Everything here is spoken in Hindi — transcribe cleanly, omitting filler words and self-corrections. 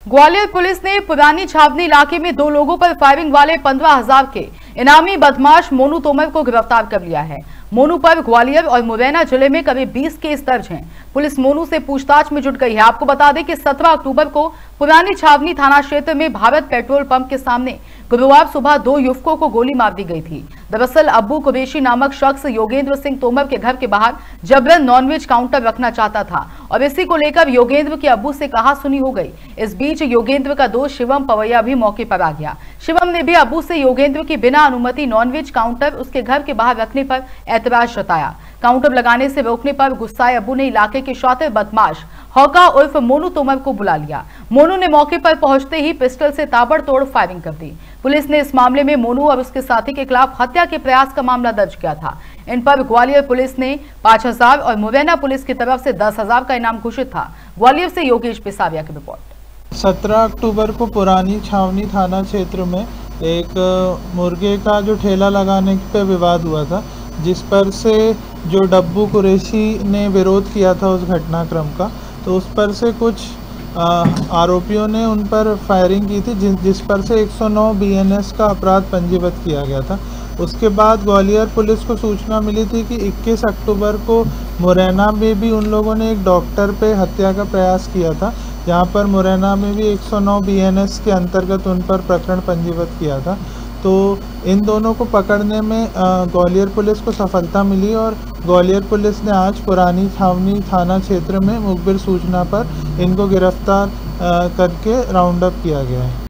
ग्वालियर पुलिस ने पुरानी छावनी इलाके में दो लोगों पर फायरिंग वाले 15,000 के इनामी बदमाश मोनू तोमर को गिरफ्तार कर लिया है। मोनू पर ग्वालियर और मुरैना जिले में करीब 20 केस दर्ज हैं। पुलिस मोनू से पूछताछ में जुट गई है। आपको बता दें कि 17 अक्टूबर को पुरानी छावनी थाना क्षेत्र में भारत पेट्रोल पंप के सामने गुरुवार सुबह दो युवकों को गोली मार दी गई थी। दरअसल अब्बू कुरैशी नामक शख्स योगेंद्र सिंह तोमर के घर के बाहर जबरन नॉनवेज काउंटर रखना चाहता था और इसी को लेकर योगेंद्र के अब्बू से कहासुनी हो गई। इस बीच योगेंद्र का दोस्त शिवम पवैया भी मौके पर आ गया। शिवम ने भी अब्बू से योगेंद्र की बिना अनुमति नॉनवेज काउंटर उसके घर के बाहर रखने पर ऐतराज जताया। काउंटर लगाने से रोकने पर गुस्साए अब्बू ने इलाके के शातिर बदमाश हौका उर्फ मोनू तोमर को बुला लिया। मोनू ने मौके पर पहुंचते ही पिस्टल से ताबड़तोड़ फायरिंग कर दी। पुलिस ने इस मामले में मोनू और उसके साथी के खिलाफ हत्या के प्रयास का मामला दर्ज किया था। इन पर ग्वालियर पुलिस ने 5,000 और मुरैना पुलिस की तरफ से 10,000 का इनाम घोषित था। ग्वालियर से योगेश पिसारिया की रिपोर्ट। 17 अक्टूबर को पुरानी छावनी थाना क्षेत्र में एक मुर्गे का जो ठेला लगाने पे विवाद हुआ था, जिस पर से जो अब्बू कुरैशी ने विरोध किया था उस घटनाक्रम का, तो उस पर से कुछ आरोपियों ने उन पर फायरिंग की थी, जिस पर से 109 बीएनएस का अपराध पंजीबद्ध किया गया था। उसके बाद ग्वालियर पुलिस को सूचना मिली थी कि 21 अक्टूबर को मुरैना में भी उन लोगों ने एक डॉक्टर पे हत्या का प्रयास किया था, जहां पर मुरैना में भी 109 बीएनएस के अंतर्गत उन पर प्रकरण पंजीबद्ध किया था। तो इन दोनों को पकड़ने में ग्वालियर पुलिस को सफलता मिली और ग्वालियर पुलिस ने आज पुरानी छावनी थाना क्षेत्र में मुखबिर सूचना पर इनको गिरफ्तार करके राउंड अप किया गया है।